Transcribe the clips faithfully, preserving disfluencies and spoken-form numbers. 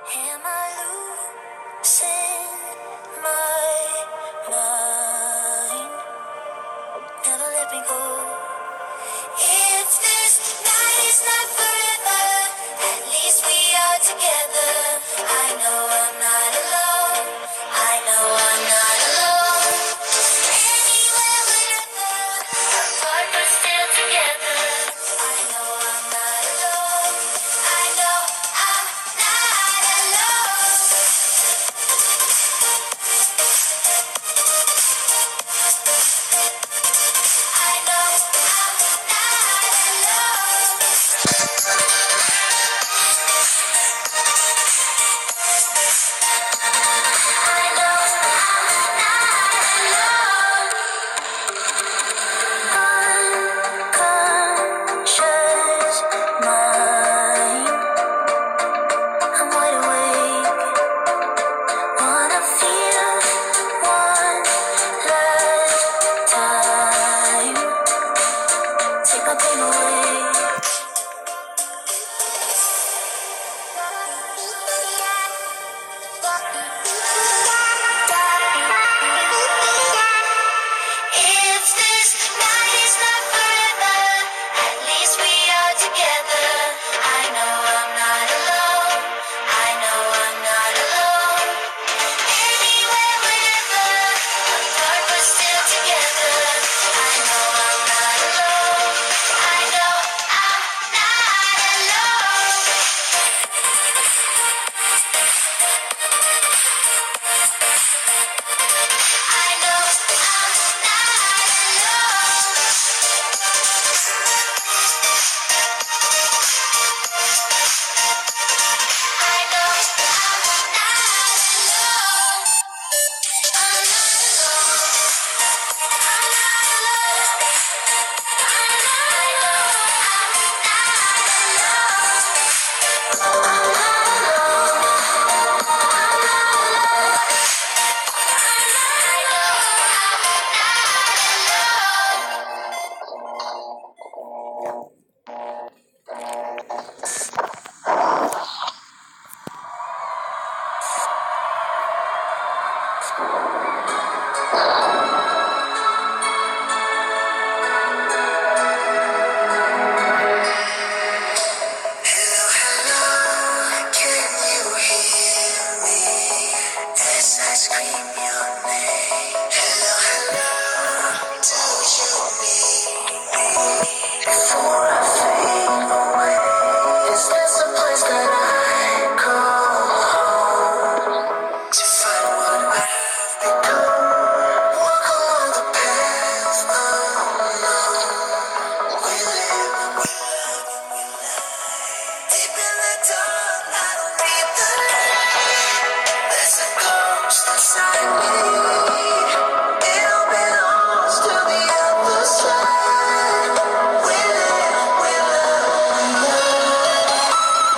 Am I losing my mind? Never let me go. If this night is not forever, at least we are together. I know I'm not alone. I know I'm not alone. Anywhere, wherever, apart but still together. I know I'm not alone. I know I'm not alone. I know I'm not alone. I know unconscious mind. I'm wide awake, wanna feel one last time. Take my pain away. If this night is not forever, at least we are together. I know I'm not alone. I know I'm not alone. Anywhere, wherever, apart but still together. I know I'm not alone. I know I'm not alone. I know I'm not alone. I know I'm not alone. I'm not alone. I'm not alone. I know I'm Hello, hello, can you hear me as I scream your name? Hello, hello, don't you need me before I fade away? Is this a place that I call home to find what I've become? Walk along the path unknown. We live, we love, and we lie. Deep in the dark, I don't need the light. There's a ghost inside me. It all belongs to the other side. We live, we love, we love.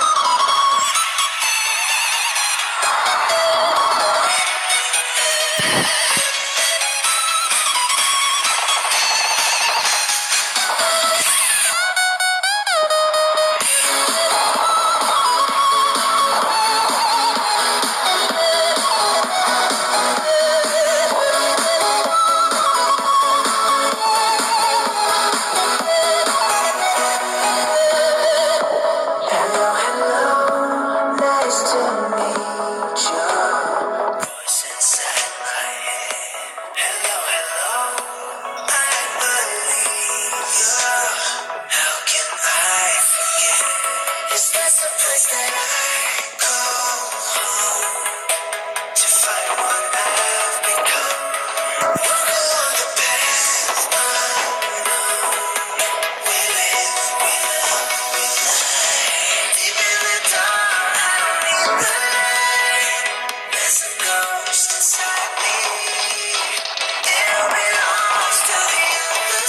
Hello, hello, nice to meet you. Voice inside my head. Hello, hello, I believe you. How can I forget? Is this a place that I call home to find what I've become? Walk along the path unknown. We live, we love, we lie. Deep in the dark, I don't need the light. There's a ghost inside me. It all belongs to the other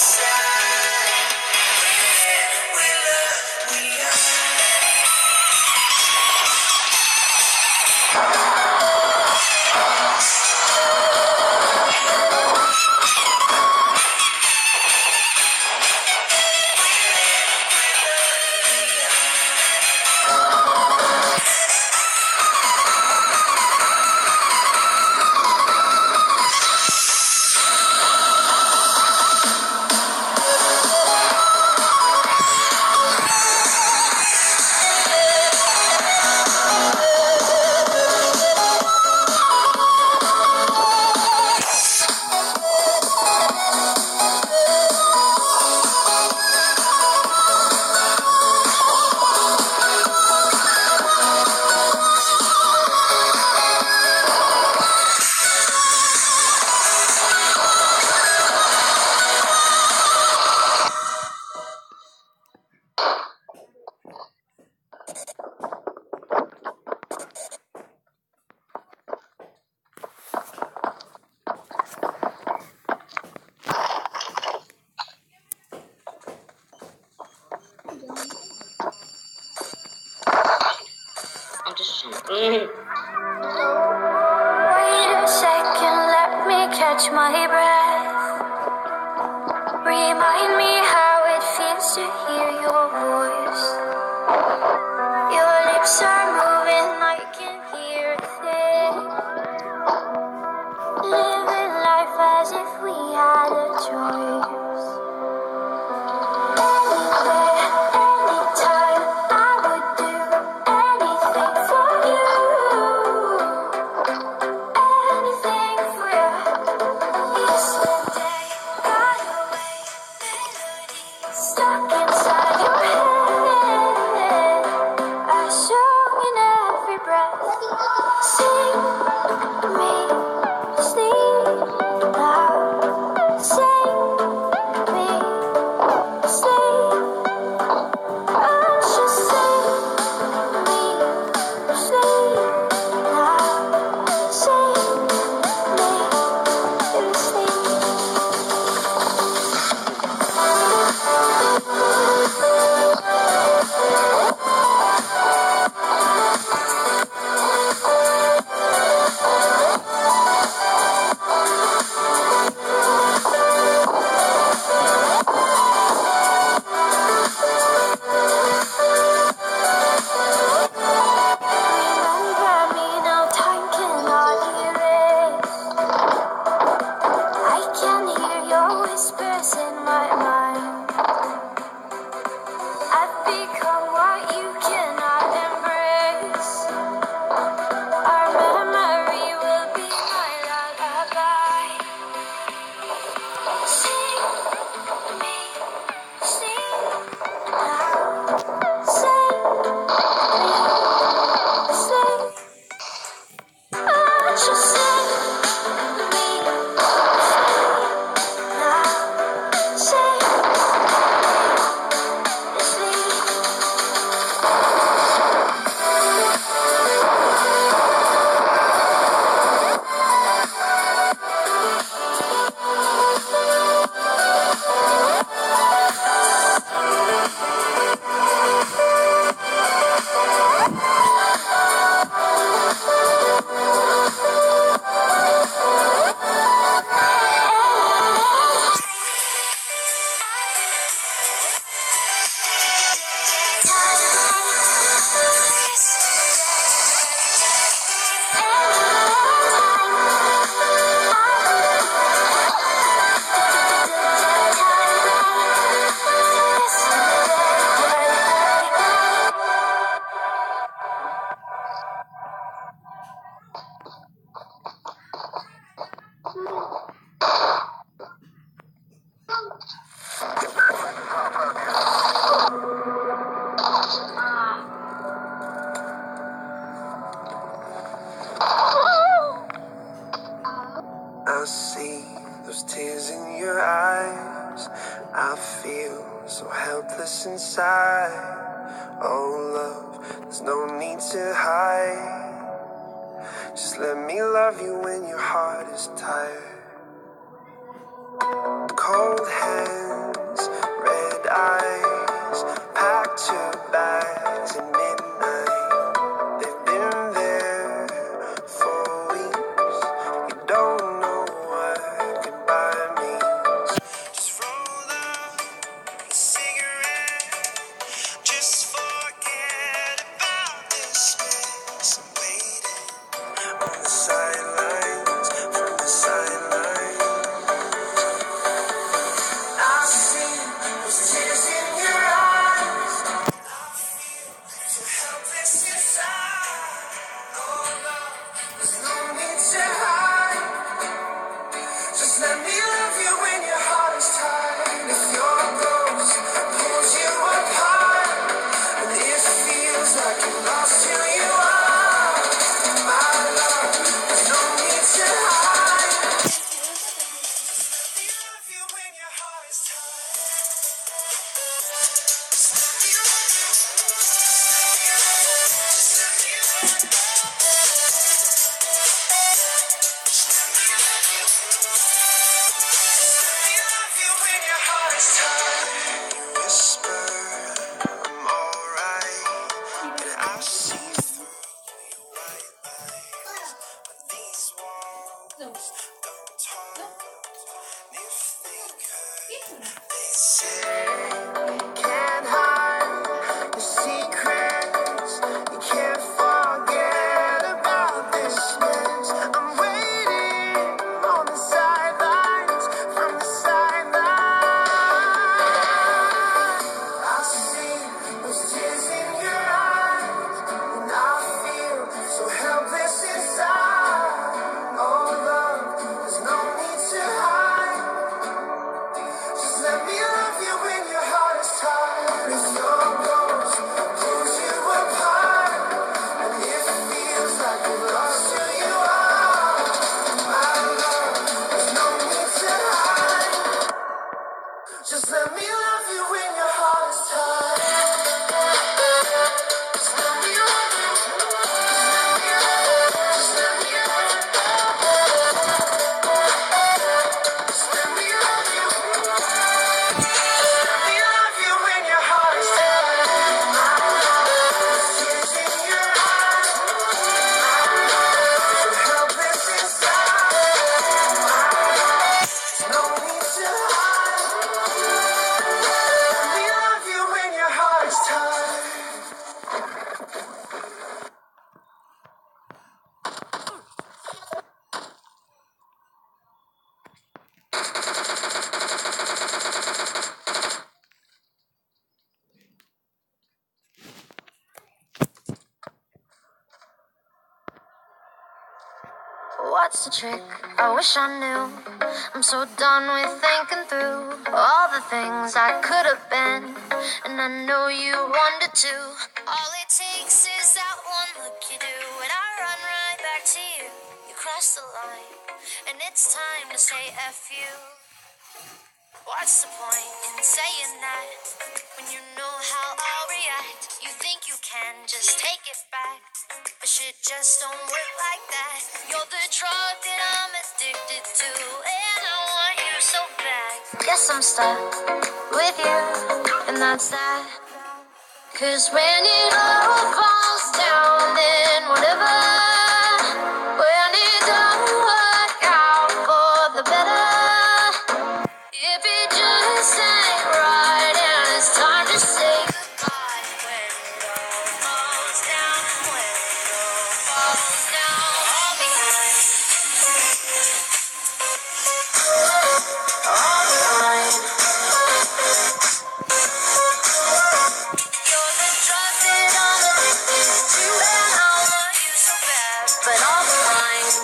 side. We live, we love, we lie. Wait a second, let me catch my breath. Remind me how it feels to hear your voice. Your lips are moving, I can hear it. Living life as if we had a choice. Anywhere, anytime, I would do anything for you. Anything for you. Yesterday got away, melody stuck inside your head. I show in every breath. Sing me, sleep now. Sing me, sleep. Oh, just sing me, sleep now. Sing me, sleep. Remember me, no time cannot erase. I can hear your whispers in my mind. I've become what you cannot embrace. Our memory will be my lullaby. Sing me, sing now. Sing me, sing. Oh, just sing me, sing now. Sing me, sleep. I see those tears in your eyes. I feel so helpless inside. Oh, love, there's no need to hide. Just let me love you when your heart is tired. Cold hands, red eyes, packed your bags at midnight. They've been there for weeks. You don't know what goodbye means. Just roll up a cigarette. Just forget about this mess. I'm waiting on the sidelines, from the sidelines. I see those tears in your eyes. I feel so helpless inside. Oh, love, there's no need to hide. Just let me love you when your heart is tired. If your ghost pulls you apart, and it feels like you lost who you are, my love, there's no need to hide. Let me love you when your heart is tired. Just let me love you. Just let me love you. Just let me love you. Just let me love you when your heart is tired. You whisper, I'm alright, and I see through What's the trick? I wish I knew. I'm so done with thinking through all the things I could have been, and I know you wanted to. All it takes is that one look you do, and I run right back to you. You cross the line, and it's time to say F you. What's the point in saying that when you know how I'll react? You think you can just take it back, but shit just don't work like that. You're the drug that I'm addicted to, and I want you so bad. Guess I'm stuck with you, and that's that. Cause when it all falls down, then whatever. When it don't work out for the better, if it just ain't right and it's time to say goodbye. When it all falls down, when it all falls down, all behind, all behind. You're the drug that I'm addicted to, and I want you so bad, but all behind.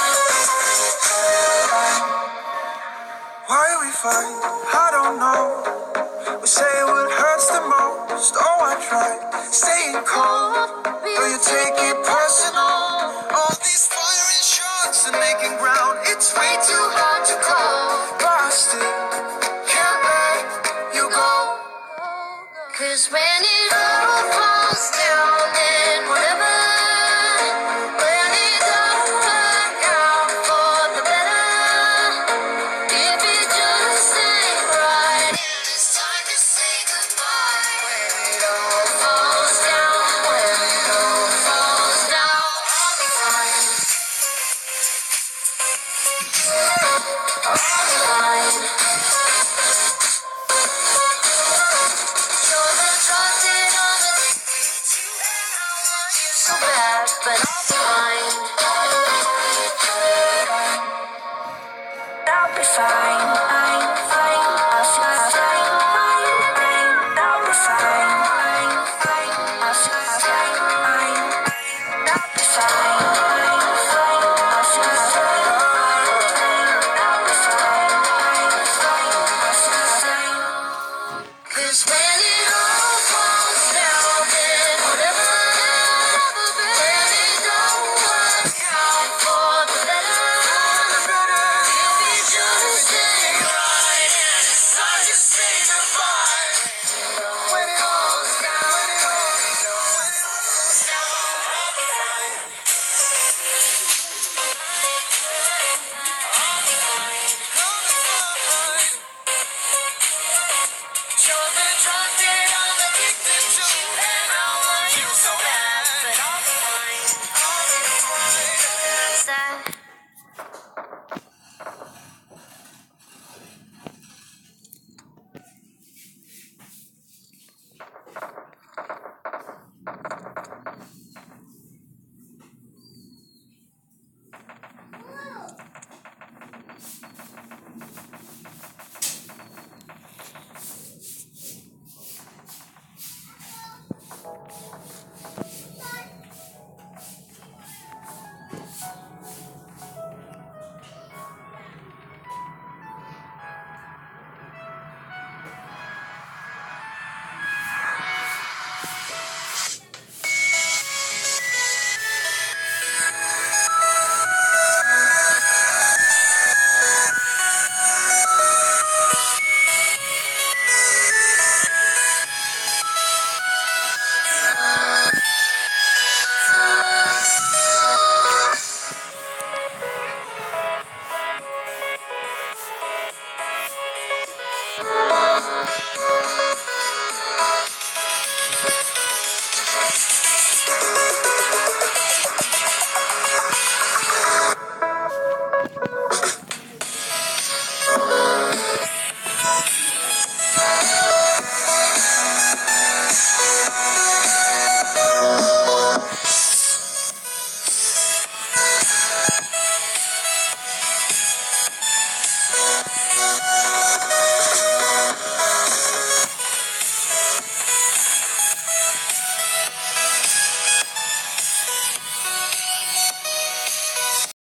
Why we fight? I don't know. We say what hurts the most. Oh, I tried staying cold, but you take it personal. All these firing shots and making ground, it's way too hard to call. But I still can't let you go. Cause when it all falls down, then whatever. When it don't work out for the better, if it just ain't right and it's time to say goodbye. When it all falls down, when it all falls down, I'll be fine. I'll be fine. You're the drug that I'm addicted to, and I want you so bad, but I'll be fine. I'll be fine.